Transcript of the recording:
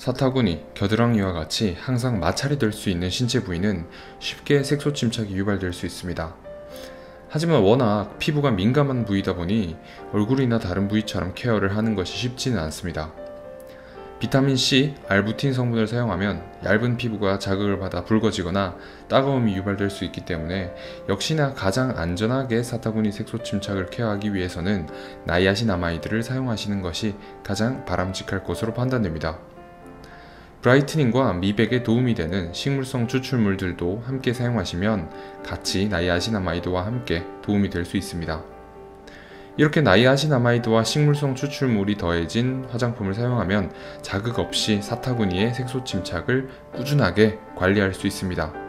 사타구니, 겨드랑이와 같이 항상 마찰이 될 수 있는 신체 부위는 쉽게 색소 침착이 유발될 수 있습니다. 하지만 워낙 피부가 민감한 부위다 보니 얼굴이나 다른 부위처럼 케어를 하는 것이 쉽지는 않습니다. 비타민C, 알부틴 성분을 사용하면 얇은 피부가 자극을 받아 붉어지거나 따가움이 유발될 수 있기 때문에 역시나 가장 안전하게 사타구니 색소 침착을 케어하기 위해서는 나이아신아마이드를 사용하시는 것이 가장 바람직할 것으로 판단됩니다. 브라이트닝과 미백에 도움이 되는 식물성 추출물들도 함께 사용하시면 같이 나이아신아마이드와 함께 도움이 될 수 있습니다. 이렇게 나이아신아마이드와 식물성 추출물이 더해진 화장품을 사용하면 자극 없이 사타구니의 색소 침착을 꾸준하게 관리할 수 있습니다.